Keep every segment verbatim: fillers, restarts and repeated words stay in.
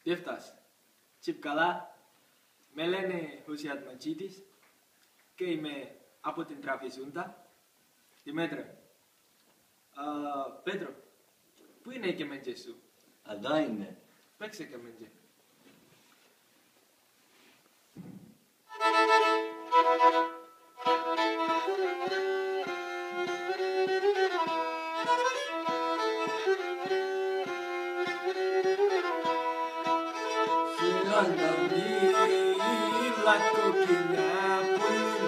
Γεύτας, τσιπ καλά, με λένε Χωσιάτ Ματσίτης και είμαι από την Τραπεζούντα. Δημήτρη, Πέτρο, πού είναι η κεμέντζε σου? Εδώ είναι. Παίξε κεμέντζε. Serrangamila coquina pulin,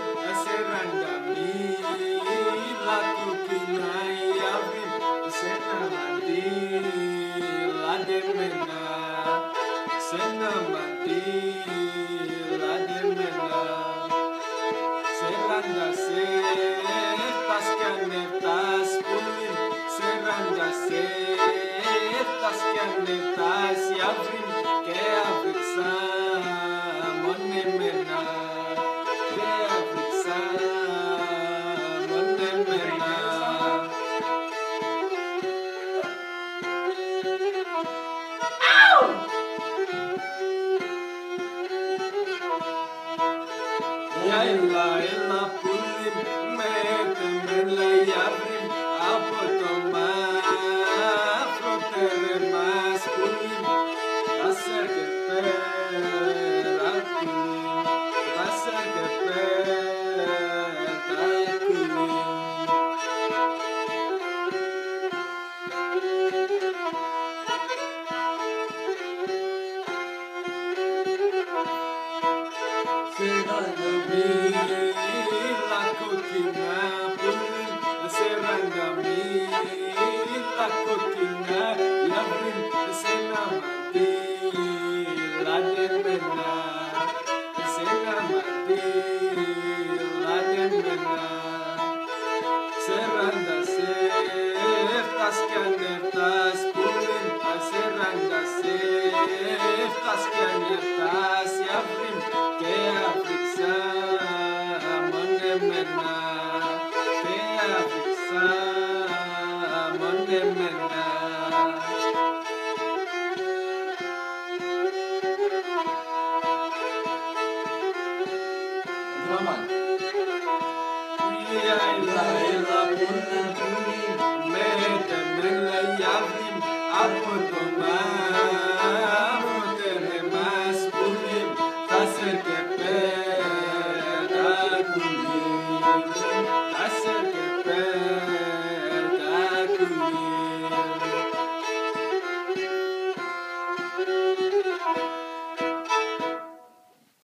serrangamila coquina yavim, senamati la demena, senamati la demena, serranda se tas canetas pulin, serranda se tas canetas yavim. Και αφήξα μόνο εμένα, και αφήξα μόνο εμένα. Για έλα, έλα πουλί με τεμέλα γιάβρι από το μαύρο τερεμάς πουλί. Pasa que pera culi, pasa que pera culi. Serrangamila coquina puli, serrangamila coquina yavrim senamati. La demena, senamati, la demena. Serranda seftas canetas pulin, serranda seftas canetas yavrim, que